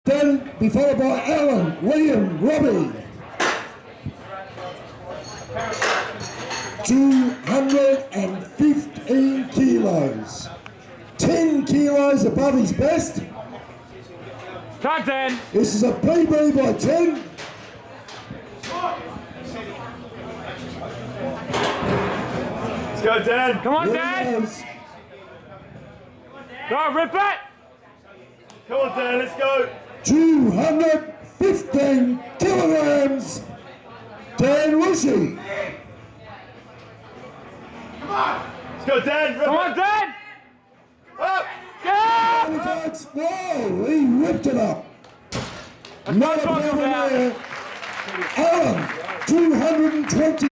Then be followed by Alan, William, Robbie. 215 kilos. 10 kilos above his best. Come 10. This is a PB by 10. Let's go, Dan. Come on, Dan. Go, rip it. Come on, Dan, let's go. 215 kilograms. Dan Lucy. Let's go, Dan. Rip Come it. on, Dan. Up. Yeah. Whoa, he ripped it up. That's what I'm talking about. Alan, 220.